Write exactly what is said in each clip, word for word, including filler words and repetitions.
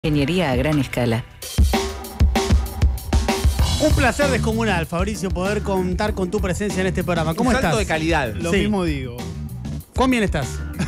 Ingeniería a gran escala. Un placer descomunal, Fabricio, poder contar con tu presencia en este programa. ¿Cómo Un estás? salto de calidad. Lo Sí. mismo digo. ¿Cuán bien estás?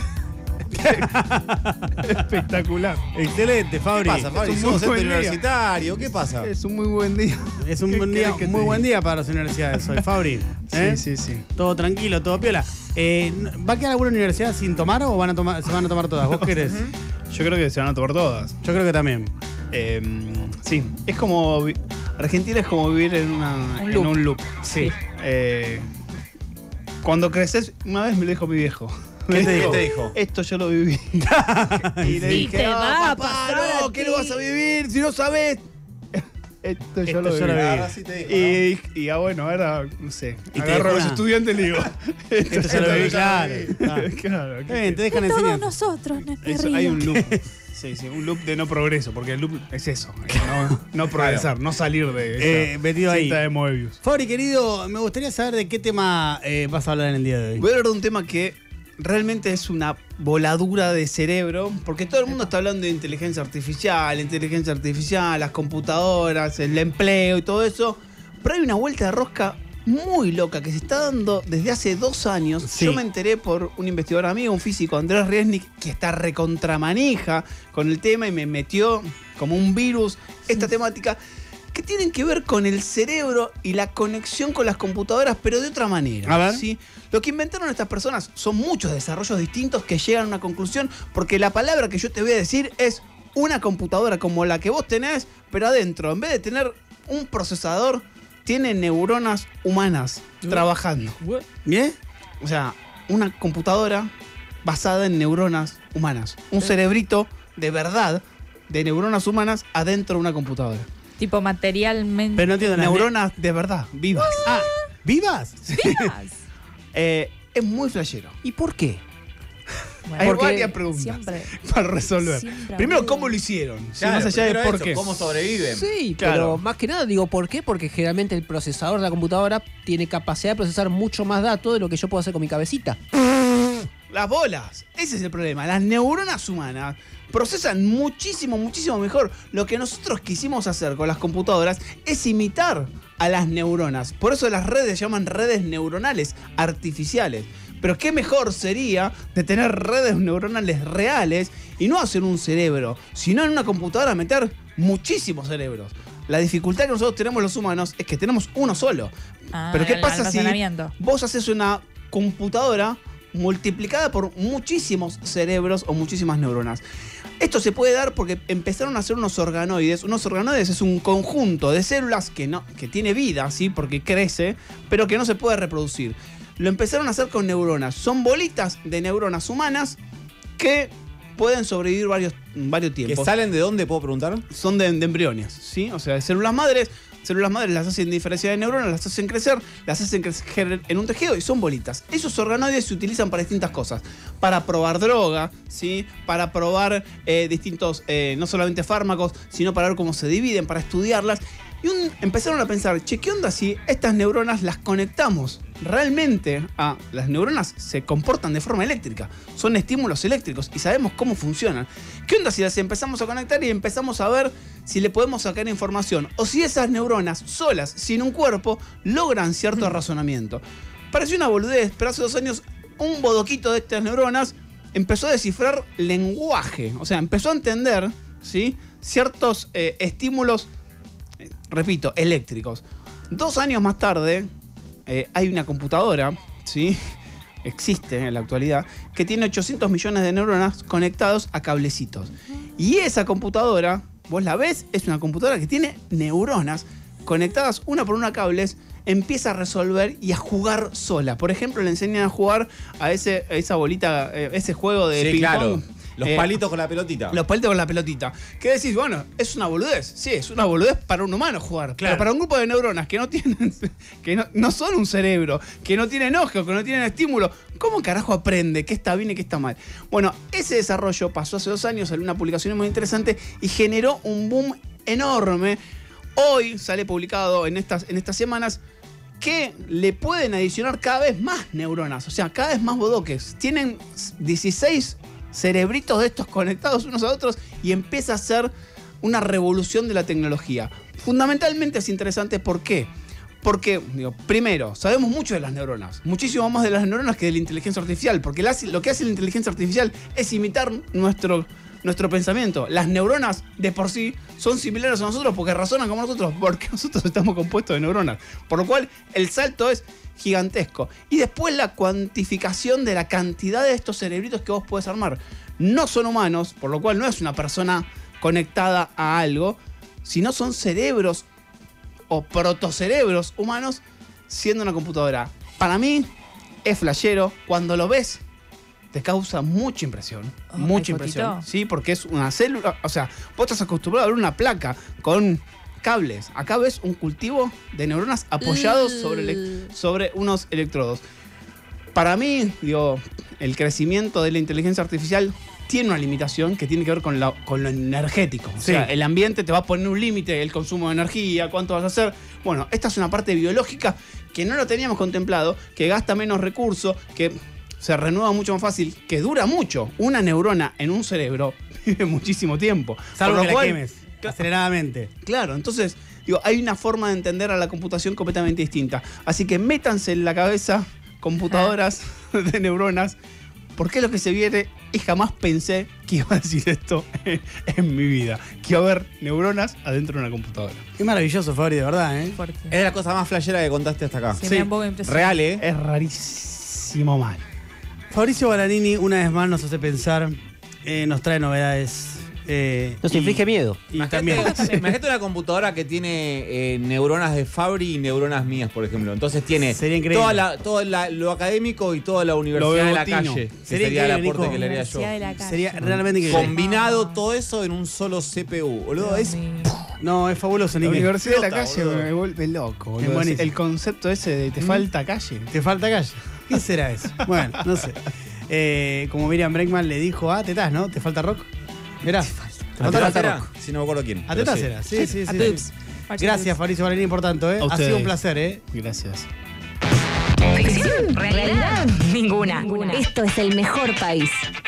Espectacular. Excelente, ¿Qué Fabri. pasa, Fabri? Es un Sos muy docente buen día. universitario. ¿Qué pasa? Es un muy buen día. Es un ¿Qué buen día, querés que muy te buen diga? día para las universidades hoy, Fabri. ¿Eh? Sí, sí, sí. Todo tranquilo, todo piola. Eh, ¿Va a quedar alguna universidad sin tomar o van a tomar, se van a tomar todas? ¿Vos querés? Yo creo que se van a tomar todas. Yo creo que también. Eh, sí, es como. vi- Argentina es como vivir en, una, Un en loop. un loop. Sí. Eh, cuando creces, una vez me lo dijo mi viejo. ¿Qué Me te dijo, dijo? ¿Qué te dijo? Esto yo lo viví. y le Y dije, te "No, va a papá, pasar no, a ¿qué ti". lo vas a vivir si no sabes? Esto yo Esto lo yo viví. lo viví. Ahora sí te dijo, ¿no? Y, y ah, bueno, ahora, no sé, Y te agarro a dejó los una- estudiantes y le digo, Esto ya lo viví, claro. Ah. claro. Está bien, te dejan Todos enseñar. nosotros, Eso, hay un loop. Sí, sí, un loop de no progreso, porque el loop es eso, no, no progresar, no salir de esa Eh, metido ahí. cinta de Moebius. Fabri, querido, me gustaría saber de qué tema eh, vas a hablar en el día de hoy. Voy a hablar de un tema que realmente es una voladura de cerebro, porque todo el mundo está hablando de inteligencia artificial, inteligencia artificial, las computadoras, el empleo y todo eso, pero hay una vuelta de rosca muy loca que se está dando desde hace dos años. Sí. Yo me enteré por un investigador amigo, un físico, Andrés Riesnik, que está recontramanija con el tema y me metió como un virus esta temática, que tienen que ver con el cerebro y la conexión con las computadoras, pero de otra manera. A ver. ¿sí? Lo que inventaron estas personas son muchos desarrollos distintos que llegan a una conclusión, porque la palabra que yo te voy a decir es una computadora como la que vos tenés, pero adentro, en vez de tener un procesador, tiene neuronas humanas trabajando. ¿Bien? O sea, una computadora basada en neuronas humanas. Un cerebrito de verdad de neuronas humanas adentro de una computadora. Tipo materialmente. Pero no entiendo nada. Neuronas de verdad, vivas. Ah, ¿vivas? Eh, es muy flashero. ¿Y por qué? Bueno, Hay Porque varias preguntas siempre- para resolver. siempre Primero, había- ¿cómo lo hicieron? Sí, Claro, más allá de primero por eso, qué. ¿Cómo sobreviven? Sí, Claro. pero más que nada digo, ¿por qué? Porque generalmente el procesador de la computadora tiene capacidad de procesar mucho más datos de lo que yo puedo hacer con mi cabecita. Las bolas. Ese es el problema. Las neuronas humanas procesan muchísimo, muchísimo mejor. Lo que nosotros quisimos hacer con las computadoras es imitar a las neuronas. Por eso las redes se llaman redes neuronales artificiales. Pero qué mejor sería de tener redes neuronales reales y no hacer un cerebro, sino en una computadora meter muchísimos cerebros. La dificultad que nosotros tenemos los humanos es que tenemos uno solo. Ah, Pero ¿qué el pasa si almacenamiento. vos haces una computadora multiplicada por muchísimos cerebros o muchísimas neuronas? Esto se puede dar porque empezaron a hacer unos organoides. Unos organoides es un conjunto de células que, no, que tiene vida, ¿sí? Porque crece, pero que no se puede reproducir. Lo empezaron a hacer con neuronas. Son bolitas de neuronas humanas que pueden sobrevivir varios, varios ¿Que tiempos. salen de dónde, puedo preguntar? Son de, de embriones, ¿sí? O sea, de células madres. Células madres las hacen diferenciar de neuronas, las hacen crecer, las hacen crecer en un tejido y son bolitas. Esos organoides se utilizan para distintas cosas. Para probar droga, ¿sí? Para probar eh, distintos, eh, no solamente fármacos, sino para ver cómo se dividen, para estudiarlas. Y un- empezaron a pensar, che, ¿qué onda si estas neuronas las conectamos realmente a... Las neuronas se comportan de forma eléctrica, son estímulos eléctricos y sabemos cómo funcionan. ¿Qué onda si las empezamos a conectar y empezamos a ver si le podemos sacar información? O si esas neuronas solas, sin un cuerpo, logran cierto razonamiento. Pareció una boludez, pero hace dos años un bodoquito de estas neuronas empezó a descifrar lenguaje. O sea, empezó a entender, ¿sí? Ciertos eh, estímulos, eh, repito, eléctricos. Dos años más tarde, eh, hay una computadora, ¿sí? Existe en la actualidad, que tiene ochocientos millones de neuronas conectados a cablecitos. Y esa computadora, vos la ves, es una computadora que tiene neuronas conectadas una por una a cables, empieza a resolver y a jugar sola. Por ejemplo, le enseñan a jugar a, ese, a esa bolita, eh, ese juego de Sí, ping claro. pong. Los Eh, palitos con la pelotita. Los palitos con la pelotita. ¿Qué decís? Bueno, es una boludez. Sí, es una boludez para un humano jugar. Claro. Pero para un grupo de neuronas que no tienen, que no, no son un cerebro, que no tienen ojos, que no tienen estímulo, ¿cómo carajo aprende qué está bien y qué está mal? Bueno, ese desarrollo pasó hace dos años, salió una publicación muy interesante y generó un boom enorme. Hoy sale publicado en estas, en estas semanas que le pueden adicionar cada vez más neuronas, o sea, cada vez más bodoques. Tienen dieciséis cerebritos de estos conectados unos a otros y empieza a hacer una revolución de la tecnología. Fundamentalmente es interesante, ¿por qué? Porque, digo, primero, sabemos mucho de las neuronas, muchísimo más de las neuronas que de la inteligencia artificial, porque la- lo que hace la inteligencia artificial es imitar nuestro, nuestro pensamiento. Las neuronas de por sí son similares a nosotros porque razonan como nosotros, porque nosotros estamos compuestos de neuronas. Por lo cual, el salto es gigantesco. Y después la cuantificación de la cantidad de estos cerebritos que vos podés armar. No son humanos, por lo cual no es una persona conectada a algo, sino son cerebros o protocerebros humanos siendo una computadora. Para mí es flashero. Cuando lo ves, te causa mucha impresión. Oh, mucha ¿hay impresión. fotito? Sí, porque es una célula. O sea, vos estás acostumbrado a ver una placa con cables. Acá ves un cultivo de neuronas apoyados sobre, ele- sobre unos electrodos. Para mí, digo, el crecimiento de la inteligencia artificial tiene una limitación que tiene que ver con, la- con lo energético. O Sí. sea, el ambiente te va a poner un límite, el consumo de energía, cuánto vas a hacer. Bueno, esta es una parte biológica que no lo teníamos contemplado, que gasta menos recursos, que se renueva mucho más fácil, que dura mucho. Una neurona en un cerebro vive muchísimo tiempo. Salvo Por que lo la cual- quemes aceleradamente. Claro, entonces, digo, hay una forma de entender a la computación completamente distinta. Así que métanse en la cabeza computadoras de neuronas, porque es lo que se viene y jamás pensé que iba a decir esto en, en mi vida. Que iba a haber neuronas adentro de una computadora. Qué maravilloso, Fabri, de verdad, ¿eh? Fuerte. Es la cosa más flashera que contaste hasta acá. Sí, me da un poco de impresión. Real, ¿eh? Es rarísimo mal. Fabricio Balanini una vez más nos hace pensar, eh, nos trae novedades. Eh, Nos y- inflige miedo. Y también. Imagínate, imagínate una computadora que tiene eh, neuronas de Fabri y neuronas mías, por ejemplo. Entonces tiene Sería increíble. toda la, todo la- lo académico y toda la universidad de la bebotino. calle. Que Sería sería el increíble, aporte Nico. que le haría yo. Universidad de la calle. Sería realmente increíble. Combinado todo eso en un solo C P U. Boludo, Dios es mío. No, es fabuloso, La Nico. universidad de la Explota, calle boludo. me vuelve loco, Es boludo. buenísimo. El concepto ese de te falta calle. Te falta calle. ¿Qué será eso? Bueno, no sé. Eh, como Miriam Bregman le dijo a Tetás, ¿no? ¿Te falta rock? Mirá. Te ¿A falta Tetaz rock. era? Si no me acuerdo quién. A pero Tetás sí. era. Sí, sí, A sí. Tups. sí. Pache Gracias, Tups. Fabricio Balanini, por tanto, ¿eh? A Ha ustedes. sido un placer, ¿eh? Gracias. ¿Ficción? ¿Realidad? Ninguna. Esto es el mejor país.